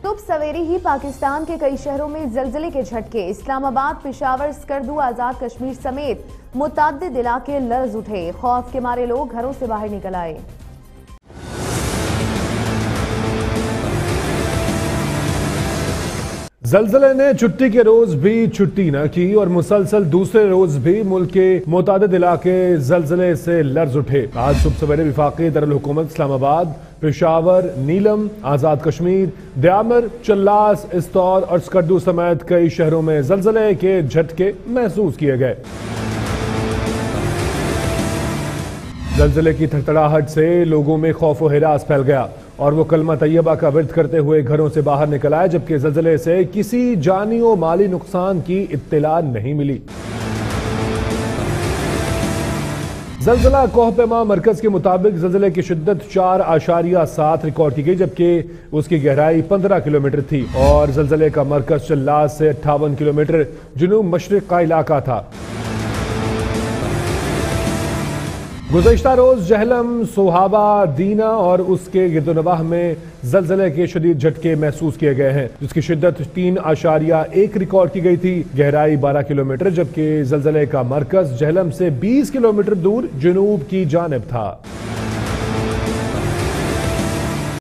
صبح سویرے ہی پاکستان کے کئی شہروں میں زلزلے کے جھٹکے. اسلام آباد، پشاور، سکردو، آزاد کشمیر سمیت متعدد علاقے لرز اٹھے. خوف کے مارے لوگ گھروں سے باہر نکل آئے. زلزلے نے چھٹی کے روز بھی چھٹی نہ کی اور مسلسل دوسرے روز بھی ملک کے متعدد علاقے زلزلے سے لرز اٹھے. آج صبح سویرے وفاقی دارالحکومت اسلام آباد، پشاور، نیلم، آزاد کشمیر، دیامر، چلاس، استور اور سکردو سمیت کئی شہروں میں زلزلے کے جھٹکے محسوس کیے گئے. زلزلے کی تھڑتھڑاہٹ سے لوگوں میں خوف و ہراس پھیل گیا اور وہ کلمہ طیبہ کا ورد کرتے ہوئے گھروں سے باہر نکل آئے، جبکہ زلزلے سے کسی جانی و مالی نقصان کی اطلاع نہیں ملی. زلزلہ کوہ پیما مرکز کے مطابق زلزلے کی شدت 4.7 ریکارڈ کی گئی، جبکہ اس کی گہرائی 15 کلومیٹر تھی اور زلزلے کا مرکز چلاس سے 58 کلومیٹر جنوب مشرق کا علاقہ تھا. گزشتہ روز جہلم، سوہابہ، دینا اور اس کے گرد و نواح میں زلزلے کے شدید جھٹکے محسوس کیے گئے ہیں، جس کی شدت 3.1 ریکارڈ کی گئی تھی. گہرائی 12 کلومیٹر، جبکہ زلزلے کا مرکز جہلم سے 20 کلومیٹر دور جنوب کی جانب تھا.